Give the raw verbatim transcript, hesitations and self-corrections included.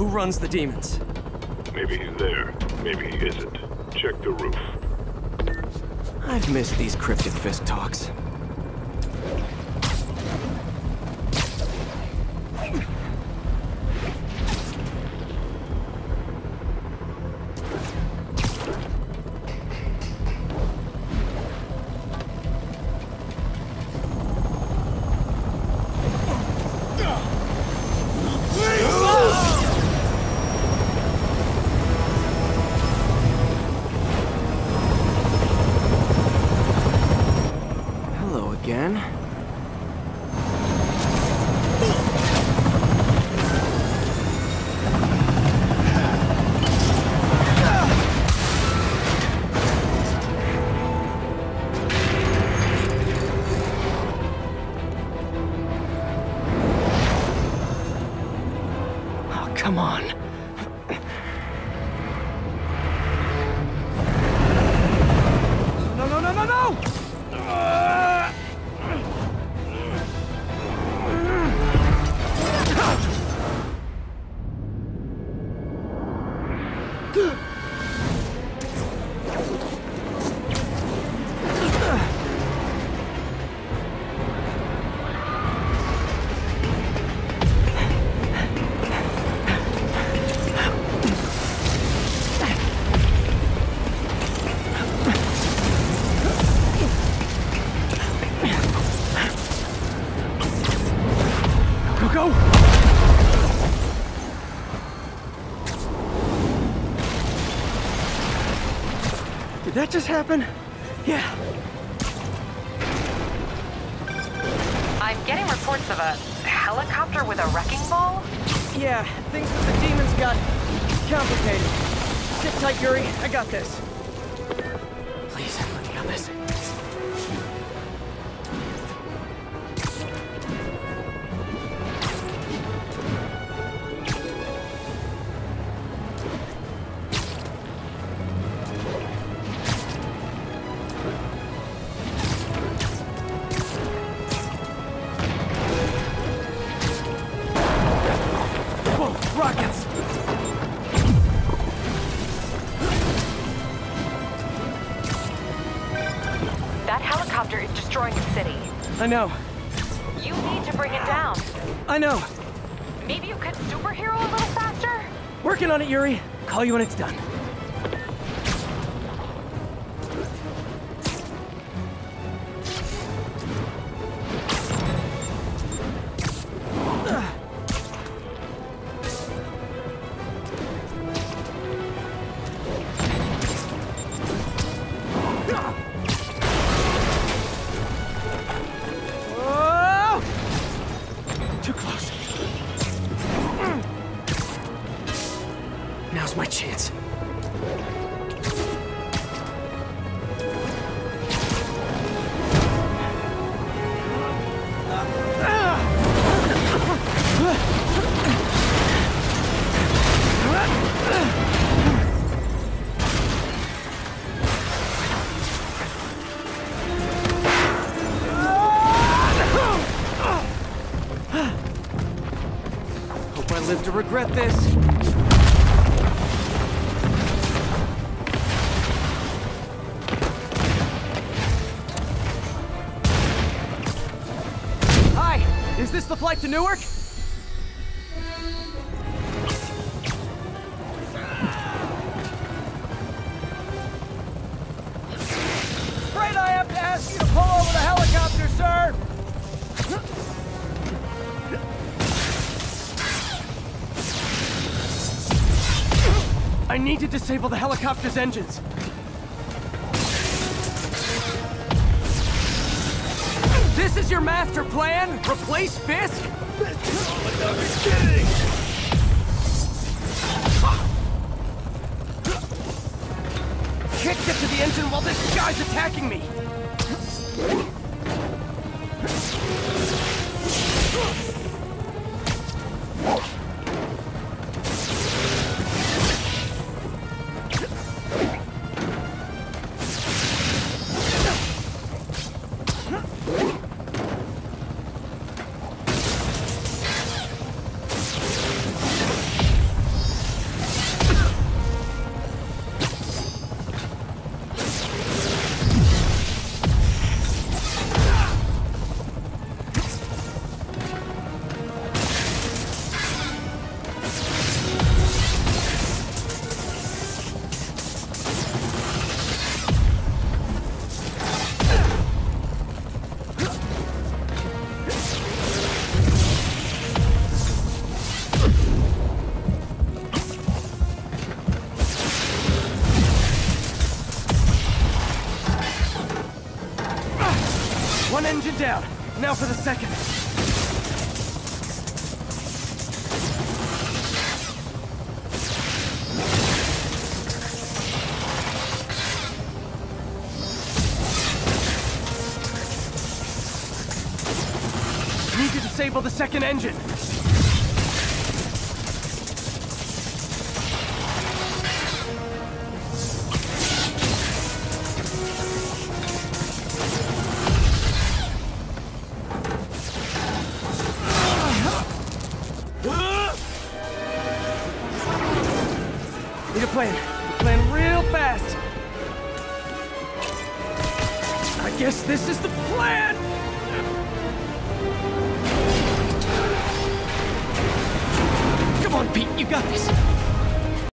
Who runs the demons? Maybe he's there. Maybe he isn't. Check the roof. I've missed these cryptic fist talks. Again? Oh, come on. No, no, no, no, no! Go! Did that just happen? Yeah. I'm getting reports of a helicopter with a wrecking ball. Yeah, things with the demons got complicated. Sit tight, Yuri. I got this. Please, let me have this. Rockets! That helicopter is destroying the city. I know. You need to bring it down. I know. Maybe you could superhero a little faster? Working on it, Yuri. Call you when it's done. Now's my chance. Hope I live to regret this. Is this the flight to Newark? Afraid I have to ask you to pull over the helicopter, sir! I need to disable the helicopter's engines. This is your master plan? Replace Fisk? I'm not kidding! Can't get to the engine while this guy's attacking me! engine down. Now for the second. Need to disable the second engine. Need a plan. A plan real fast. I guess this is the plan! Come on, Pete, you got this.